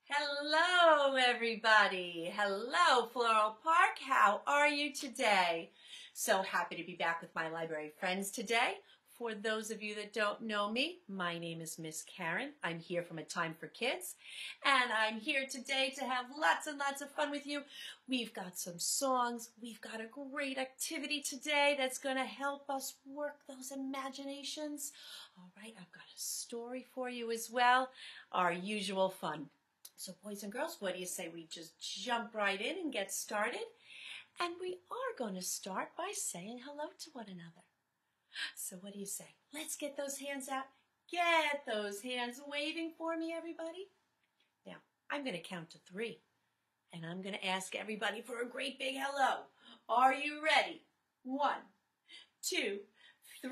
Hello, everybody. Hello, Floral Park. How are you today? So happy to be back with my library friends today. For those of you that don't know me, my name is Miss Karen. I'm here from A Time for Kids, and I'm here today to have lots and lots of fun with you. We've got some songs. We've got a great activity today that's going to help us work those imaginations. All right, I've got a story for you as well. Our usual fun. So boys and girls, what do you say we just jump right in and get started? And we are going to start by saying hello to one another. So what do you say? Let's get those hands out. Get those hands waving for me, everybody. Now, I'm going to count to 3. And I'm going to ask everybody for a great big hello. Are you ready? 1, 2, 3.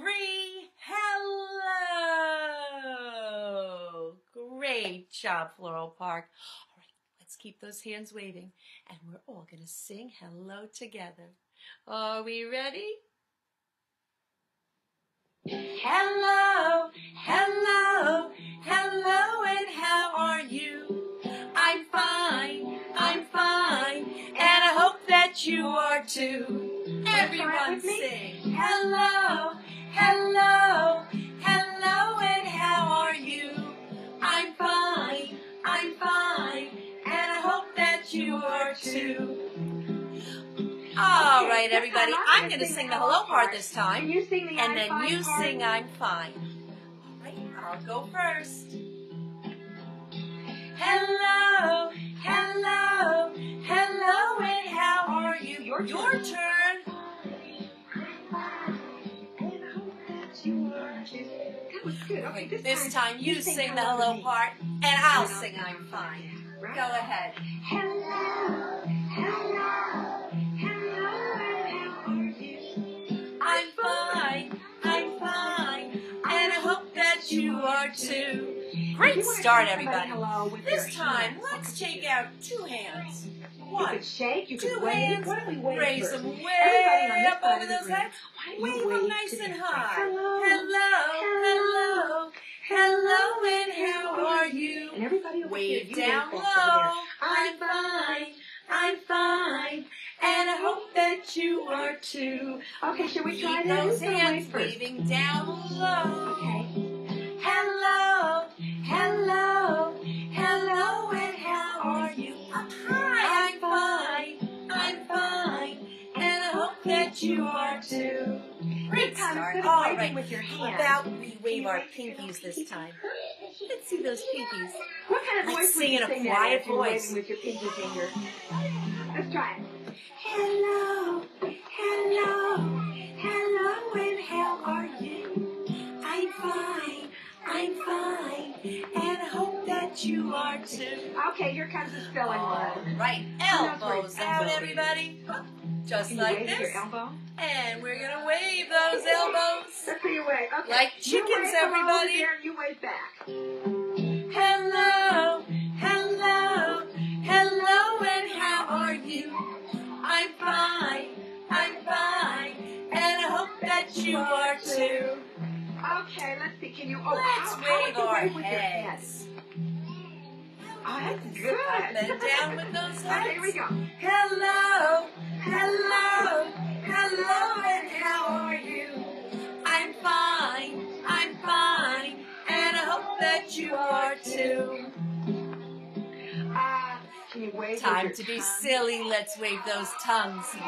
Hello. Great job, Floral Park. All right, let's keep those hands waving. And we're all going to sing hello together. Are we ready? Hello, hello, hello, and how are you? I'm fine, and I hope that you are too. Everyone sing. Hello, hello, hello, and how are you? I'm fine, and I hope that you are too. All right, everybody, I'm going to sing the hello part this time, and then you sing I'm fine. All right, I'll go first. Hello, hello, hello, and how are you? Your turn. That was good. Okay, this time you sing the hello part, and I'll sing I'm fine. Go ahead. Hello, hello. I'm fine, and I hope that you are too. Great start, everybody. This time, let's take out 2 hands. 1, 2 hands, raise them way up over those heads. Wave them nice and high. Hello, hello, and how are you? Wave down low. I'm fine, and I hope that you are too. Okay, shall we try Keep that? those hands waving down low. Okay. Hello, hello, hello, and how are you? Up high. I'm fine, and I hope that you are too. Great start. All right, with your hands. How about we wave our pinkies this time? Let's see those pinkies. What kind of voice Let's would sing you in a sing quiet that you're voice. waving with your pinky finger? Let's try it. Hello, hello, hello, and how are you? I'm fine, and I hope that you are too. Okay, here comes the spelling one. Right, elbows out, everybody. Just Can like you wave this. your elbow? And we're going to wave those elbows. Let's see you wave. Okay. Like chickens, you wave everybody. There, you wave back. Hello, hello, hello, and how are you? I'm fine, and I hope that you are too. Okay, let's see. Can you? Let's wave our heads. Oh, that's good. Up and down with those heads. Okay, here we go. Hello, hello, hello, and how are you? I'm fine, and I hope that you are too. Can you wave Time with to your be tongue? silly. Let's wave those tongues. Is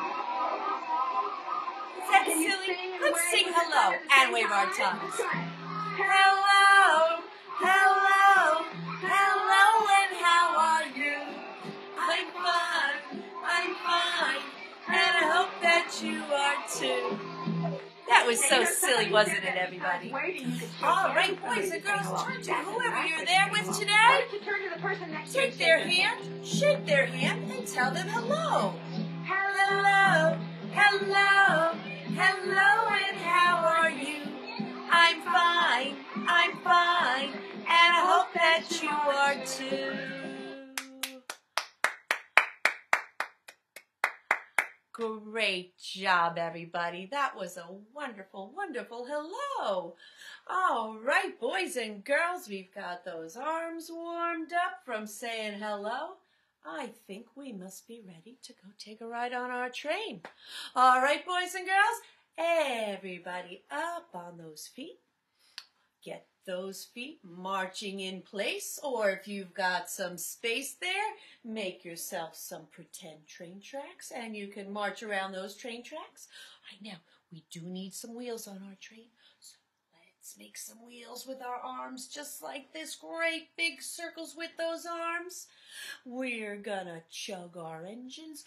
that Can you silly? sing and Let's wave sing with your hello tongue at the and same wave our time? tongues. Let's try it. Hello, hello, hello, and how are you? I'm fine, and I hope that you are too. That was so silly, wasn't it, everybody? All right, boys and girls, turn to whoever you're there with today. Take their hand, shake their hand, and tell them hello. Hello, hello, hello, and how are you? I'm fine, and I hope that you are too. Great. Great job, everybody. That was a wonderful, wonderful hello. All right, boys and girls, we've got those arms warmed up from saying hello. I think we must be ready to go take a ride on our train. All right, boys and girls, everybody up on those feet. Get those feet marching in place, or if you've got some space there, make yourself some pretend train tracks and you can march around those train tracks. Right now, we do need some wheels on our train, so let's make some wheels with our arms just like this. Great big circles with those arms. We're gonna chug our engines.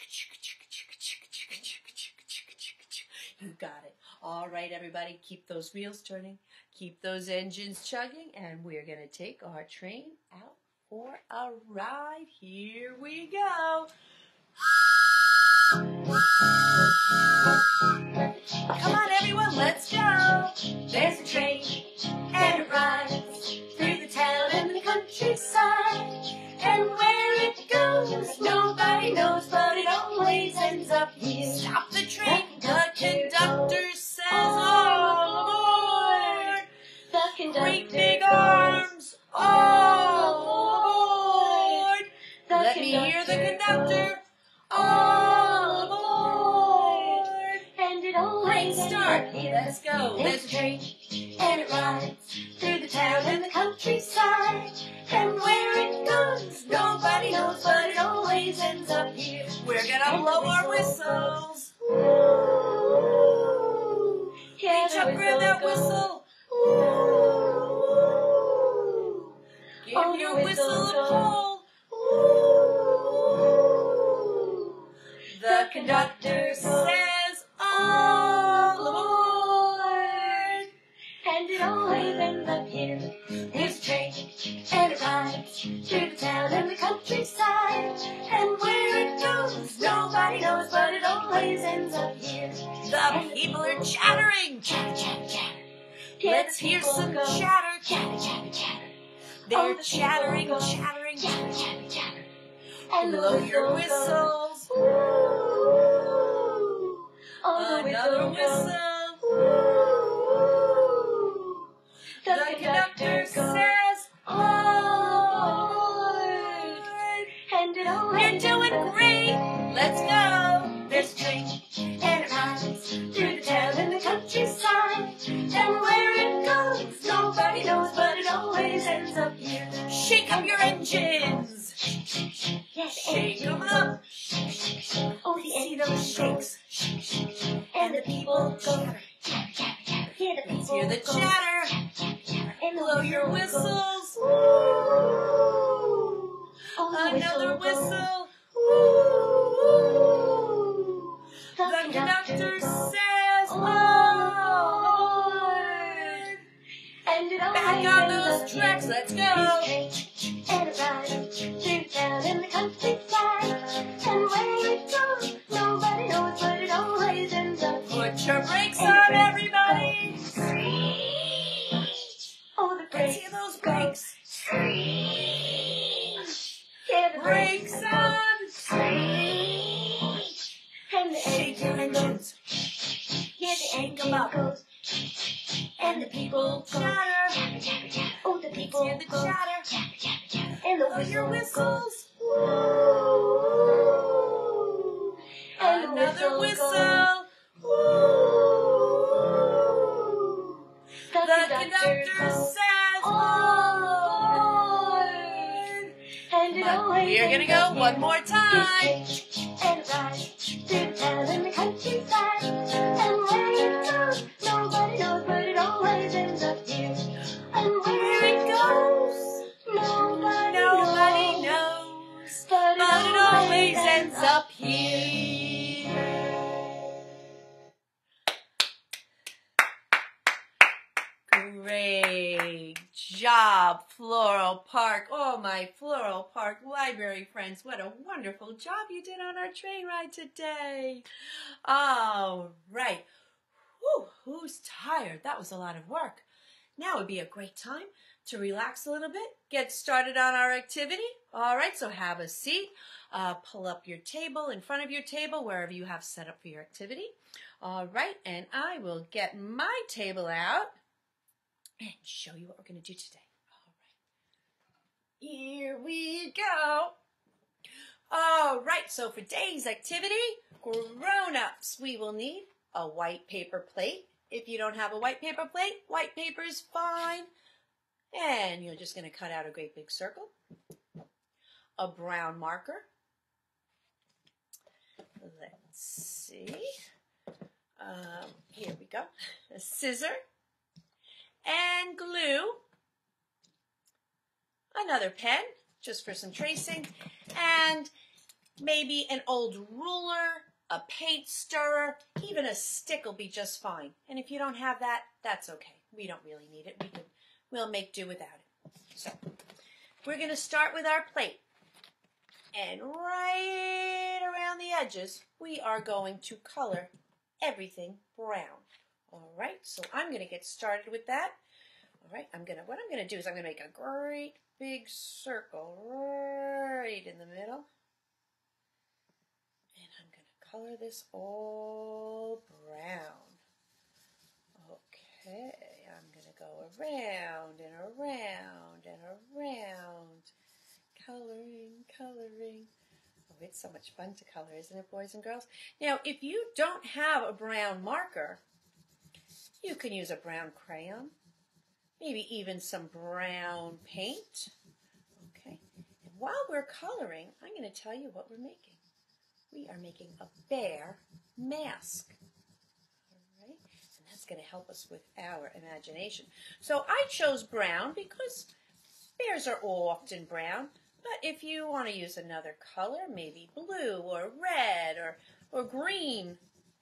You got it. All right, everybody, keep those wheels turning. Keep those engines chugging, and we're going to take our train out for a ride. Here we go. Come on, everyone, let's go. There's a train, and it rides through the town and the countryside. And where it goes, nobody knows, but it always ends up here. Stop the train, the conductor says, all aboard. Great big arms, all aboard. Let me hear the conductor, all aboard. And it always great start, let's go. There's a train, and it rides through the town and the countryside. And where it goes, nobody knows, but it always ends up here. We're gonna blow our whistles. Ooh. Reach up, grab that whistle. Ooh. Give your whistle a pull. Ooh. The conductor says, all aboard. And it always ends up here. There's a train, and it rides through the town and the countryside. And where it goes, nobody knows, but it always ends up here. The people are chattering. Chatter, chatter, chatter. Let's hear some chatter. Chatter, chatter, chatter. They're chattering, chattering, chatter, chatter, chatter. Blow your whistles. Ooh. Another whistle. Ooh. The conductor says, all aboard. And it always you're doing great. Let's go. There's a train, and it rides through the town and the countryside. And where it goes, nobody knows, but it always ends up here. Shake up your engines. Yes, shake them up. Oh, see those shakes. And the people go. Let's hear the chatter. And blow your whistles. Ooh. Another whistle. Ooh. The conductor says, all aboard. And it back on those tracks, let's go. And it rides through town in the countryside. And where it goes, nobody knows, but it always ends up. Put your brakes on, everybody. Oh, the brakes. Let's hear those brakes. Yeah, the brakes on. And the shake your engines. Yeah, the engine goes. And the people chatter. Chatter, chatter, chatter. Oh, the people hear the chatter. Chatter, chatter, chatter. And the whistle whistles. Ooh. And another whistle. Ooh. The conductor says, all aboard. And it always we're gonna go one more time. And ride through the town and the countryside. And where it goes, nobody knows, but it always ends up here. And where it goes, nobody knows, but it always ends up here. Great job, Floral Park. Oh, my Floral Park library friends, what a wonderful job you did on our train ride today. All right. Whew, who's tired? That was a lot of work. Now would be a great time to relax a little bit, get started on our activity. All right, so have a seat. Pull up your table in front of your table, wherever you have set up for your activity. All right, and I will get my table out and show you what we're going to do today. All right, here we go. All right, so for today's activity, grown-ups, we will need a white paper plate. If you don't have a white paper plate, white paper is fine. And you're just going to cut out a great big circle. A brown marker. Let's see. Here we go. A scissor. And glue. Another pen, just for some tracing. And maybe an old ruler, a paint stirrer, even a stick will be just fine. And if you don't have that, that's okay. We don't really need it. We'll make do without it. So we're going to start with our plate. And right around the edges, we are going to color everything brown. All right, so I'm going to get started with that. All right, what I'm going to do is I'm going to make a great big circle right in the middle. And I'm going to color this all brown. Okay, I'm going to go around and around and around. Coloring, coloring. Oh, it's so much fun to color, isn't it, boys and girls? Now, if you don't have a brown marker, you can use a brown crayon, maybe even some brown paint. Okay, and while we're coloring, I'm going to tell you what we're making. We are making a bear mask. All right, and that's going to help us with our imagination. So I chose brown because bears are often brown. But if you want to use another color, maybe blue or red or green.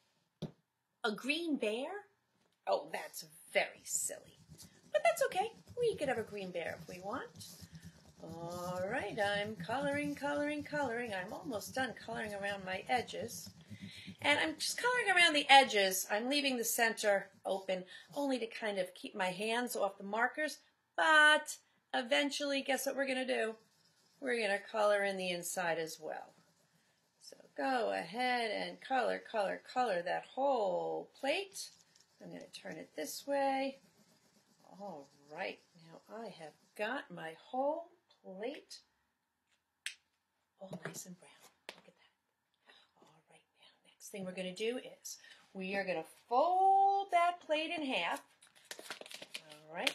A green bear? Oh, that's very silly. But that's okay. We could have a green bear if we want. All right, I'm coloring, coloring, coloring. I'm almost done coloring around my edges. And I'm just coloring around the edges. I'm leaving the center open only to kind of keep my hands off the markers. But eventually, guess what we're going to do? We're going to color in the inside as well. So go ahead and color, color, color that whole plate. I'm going to turn it this way. All right, now I have got my whole plate all nice and brown. Look at that. All right, now next thing we're going to do is we are going to fold that plate in half. All right.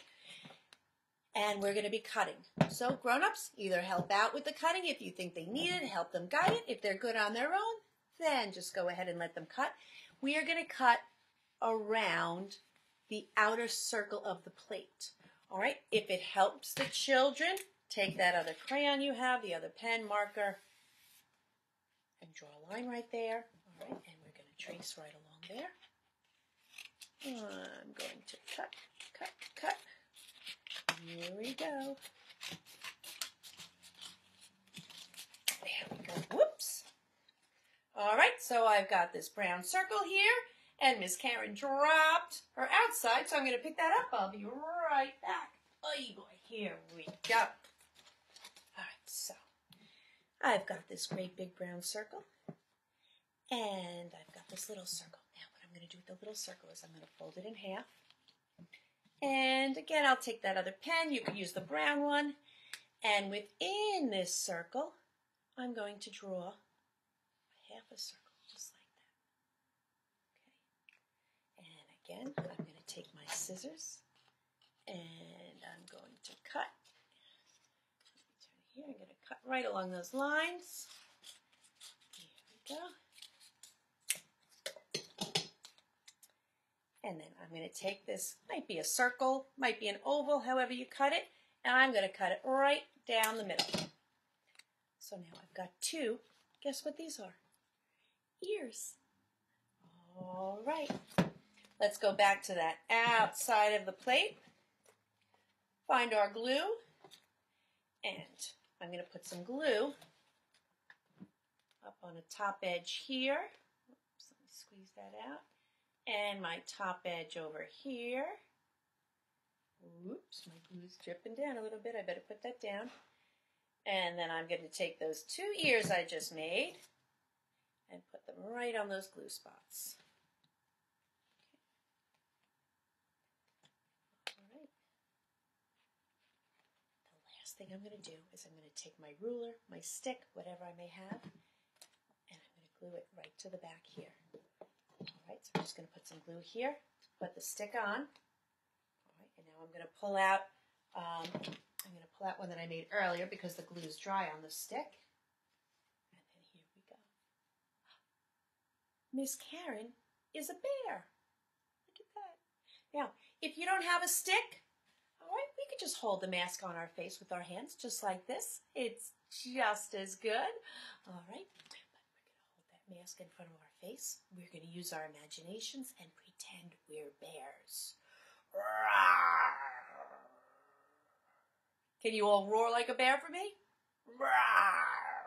And we're going to be cutting. So grown-ups, either help out with the cutting if you think they need it, help them guide it. If they're good on their own, then just go ahead and let them cut. We are going to cut around the outer circle of the plate. All right, if it helps the children, take that other crayon you have, the other pen, marker, and draw a line right there. All right, and we're going to trace right along there. I'm going to cut, cut, cut. Here we go. There we go. Whoops. All right, so I've got this brown circle here, and Miss Karen dropped her outside, so I'm going to pick that up. I'll be right back. Oh, boy, here we go. All right, so I've got this great big brown circle, and I've got this little circle. Now, what I'm going to do with the little circle is I'm going to fold it in half. And again, I'll take that other pen. You could use the brown one. And within this circle, I'm going to draw half a circle, just like that. Okay. And again, I'm going to take my scissors, and I'm going to cut. Turn here. I'm going to cut right along those lines. Here we go. And then I'm going to take this, might be a circle, might be an oval, however you cut it, and I'm going to cut it right down the middle. So now I've got two. Guess what these are? Ears. All right. Let's go back to that outside of the plate. Find our glue. And I'm going to put some glue up on the top edge here. Oops, let me squeeze that out. And my top edge over here. Oops, my glue's dripping down a little bit. I better put that down. And then I'm going to take those 2 ears I just made and put them right on those glue spots. All right. The last thing I'm going to do is I'm going to take my ruler, my stick, whatever I may have, and I'm going to glue it right to the back here. All right, so I'm just going to put some glue here to put the stick on. All right, and now I'm going to pull out one that I made earlier because the glue is dry on the stick. And then here we go. Miss Karen is a bear. Look at that. Now, if you don't have a stick, all right, we could just hold the mask on our face with our hands just like this. It's just as good. All right, but we're going to hold that mask in front of our face. We're going to use our imaginations and pretend we're bears. Rawr. Can you all roar like a bear for me? Rawr.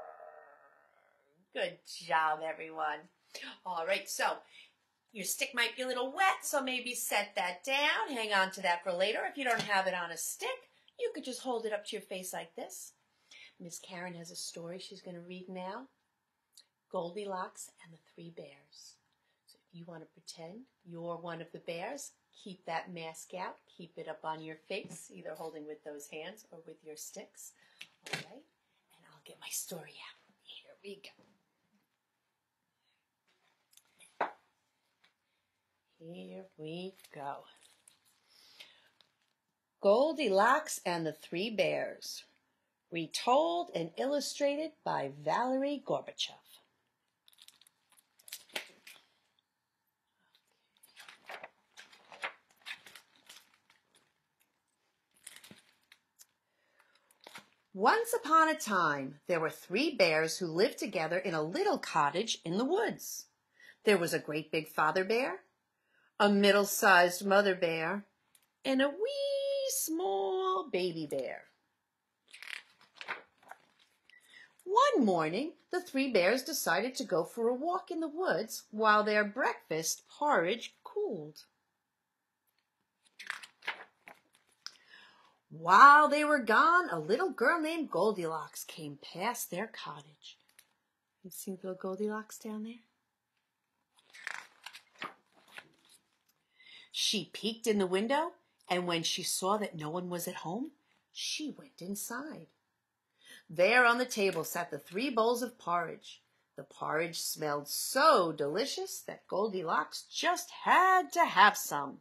Good job, everyone. All right, so your stick might be a little wet, so maybe set that down. Hang on to that for later. If you don't have it on a stick, you could just hold it up to your face like this. Miss Karen has a story she's going to read now. Goldilocks and the Three Bears. So if you want to pretend you're one of the bears, keep that mask out. Keep it up on your face, either holding with those hands or with your sticks. All right, and I'll get my story out. Here we go. Here we go. Goldilocks and the Three Bears. Retold and illustrated by Valerie Gorbachev. Once upon a time, there were 3 bears who lived together in a little cottage in the woods. There was a great big father bear, a middle-sized mother bear, and a wee small baby bear. One morning, the 3 bears decided to go for a walk in the woods while their breakfast porridge cooled. While they were gone, a little girl named Goldilocks came past their cottage. You see little Goldilocks down there? She peeked in the window, and when she saw that no one was at home, she went inside. There on the table sat the 3 bowls of porridge. The porridge smelled so delicious that Goldilocks just had to have some.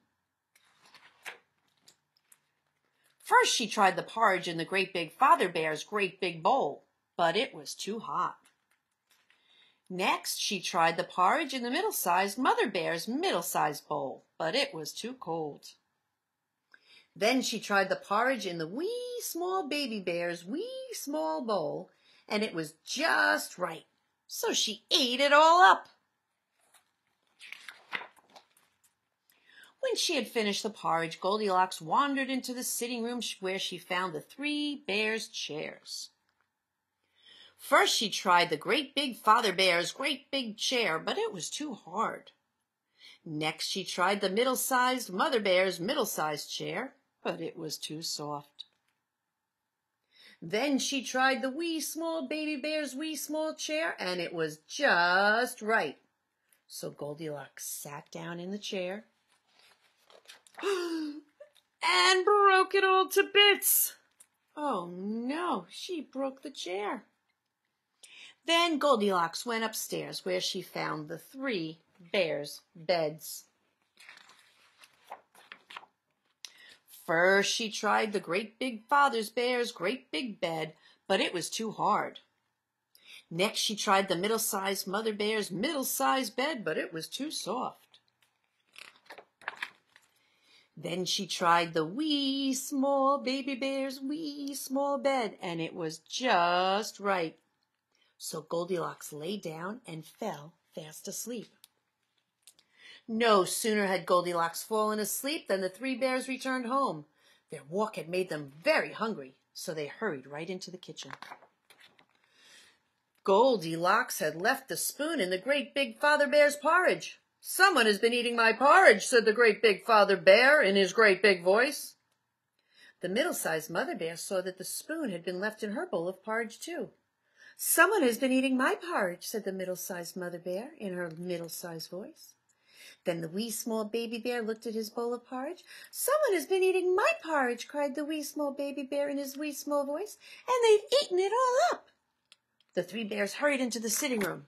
First, she tried the porridge in the great big father bear's great big bowl, but it was too hot. Next, she tried the porridge in the middle-sized mother bear's middle-sized bowl, but it was too cold. Then she tried the porridge in the wee small baby bear's wee small bowl, and it was just right, so she ate it all up. When she had finished the porridge, Goldilocks wandered into the sitting room where she found the 3 bears' chairs. First, she tried the great big father bear's great big chair, but it was too hard. Next, she tried the middle-sized mother bear's middle-sized chair, but it was too soft. Then she tried the wee small baby bear's wee small chair, and it was just right. So Goldilocks sat down in the chair and broke it all to bits. Oh no, she broke the chair. Then Goldilocks went upstairs where she found the 3 bears' beds. First, she tried the great big father bear's great big bed, but it was too hard. Next, she tried the middle-sized mother bear's middle-sized bed, but it was too soft. Then she tried the wee small baby bear's wee small bed, and it was just right. So Goldilocks lay down and fell fast asleep. No sooner had Goldilocks fallen asleep than the 3 bears returned home. Their walk had made them very hungry, so they hurried right into the kitchen. Goldilocks had left the spoon in the great big father bear's porridge. "Someone has been eating my porridge," said the great big father bear in his great big voice. The middle-sized mother bear saw that the spoon had been left in her bowl of porridge too. "Someone has been eating my porridge," said the middle-sized mother bear in her middle-sized voice. Then the wee small baby bear looked at his bowl of porridge. "Someone has been eating my porridge," cried the wee small baby bear in his wee small voice, "and they've eaten it all up." The three bears hurried into the sitting room.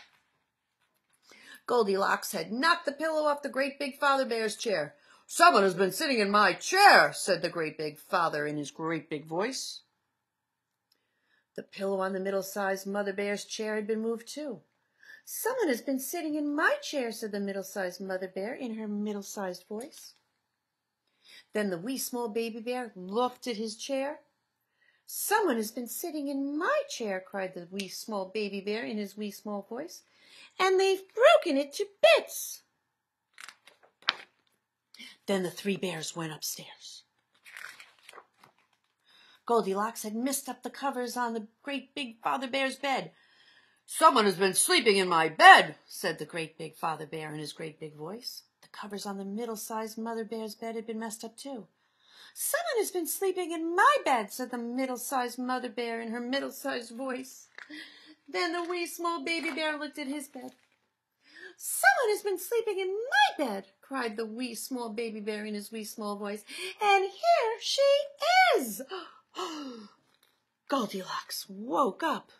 Goldilocks had knocked the pillow off the great big father bear's chair. "Someone has been sitting in my chair," said the great big father in his great big voice. The pillow on the middle-sized mother bear's chair had been moved too. "Someone has been sitting in my chair," said the middle-sized mother bear in her middle-sized voice. Then the wee small baby bear looked at his chair. "Someone has been sitting in my chair," cried the wee small baby bear in his wee small voice, "and they've broken it to bits." Then the three bears went upstairs. Goldilocks had messed up the covers on the great big father bear's bed. "Someone has been sleeping in my bed," said the great big father bear in his great big voice. The covers on the middle-sized mother bear's bed had been messed up too. "Someone has been sleeping in my bed," said the middle-sized mother bear in her middle-sized voice. Then the wee small baby bear looked at his bed. "Someone has been sleeping in my bed," cried the wee small baby bear in his wee small voice, "and here she is." Goldilocks woke up.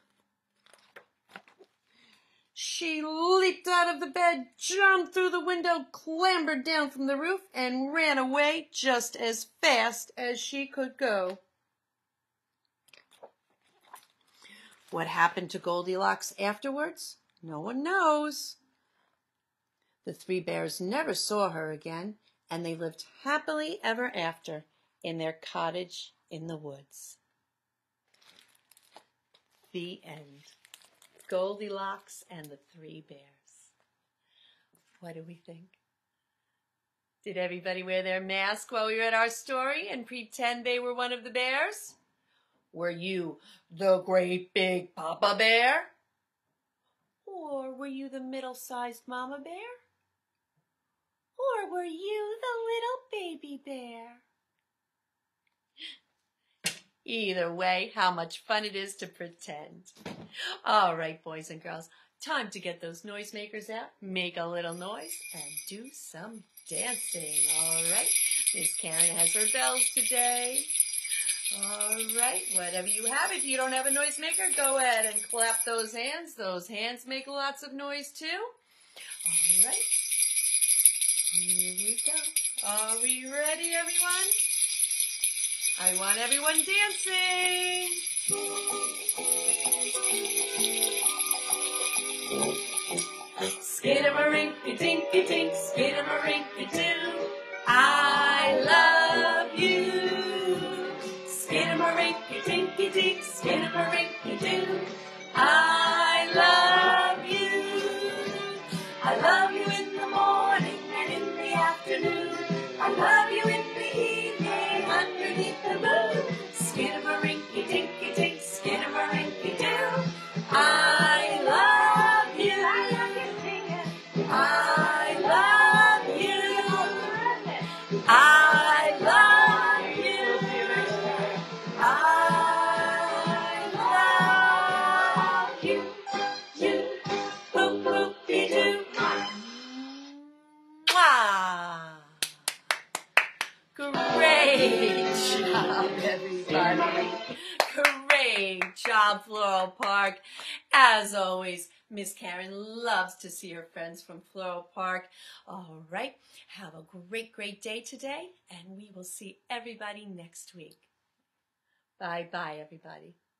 She leaped out of the bed, jumped through the window, clambered down from the roof, and ran away just as fast as she could go. What happened to Goldilocks afterwards? No one knows. The three bears never saw her again, and they lived happily ever after in their cottage in the woods. The end. Goldilocks and the three bears. What do we think? Did everybody wear their mask while we read our story and pretend they were one of the bears? Were you the great big Papa Bear? Or were you the middle-sized Mama Bear? Or were you the little baby bear? Either way, how much fun it is to pretend. All right, boys and girls, time to get those noisemakers out, make a little noise, and do some dancing. All right, Miss Karen has her bells today. All right, whatever you have, if you don't have a noisemaker, go ahead and clap those hands. Those hands make lots of noise too. All right, here we go. Are we ready, everyone? I want everyone dancing. Skidamarinky-dinky-dink, skidamarinky-doo. I love you. Skidamarinky-dinky-dink, skidamarinky-doo. I love you. I love you in the morning and in the afternoon. I love you in the evening underneath the moon. Skidamarinky-dinky-dink, skidamarinky-doo. I love you. I love you, sing it. I love you. I love you. I love you. You. Boop, boop-de-doo. Mwah. Great job, everybody. Great job, Floral Park. As always, Miss Karen loves to see her friends from Floral Park. All right, have a great, great day today, and we will see everybody next week. Bye-bye, everybody.